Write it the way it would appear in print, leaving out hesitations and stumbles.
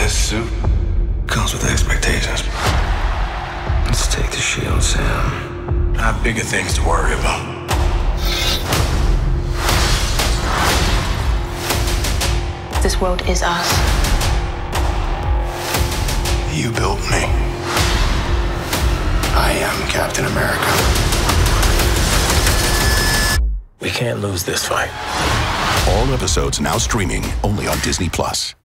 This suit comes with expectations. Let's take the shield, Sam. I have bigger things to worry about. This world is us. You built me. I am Captain America. We can't lose this fight. All episodes now streaming only on Disney+.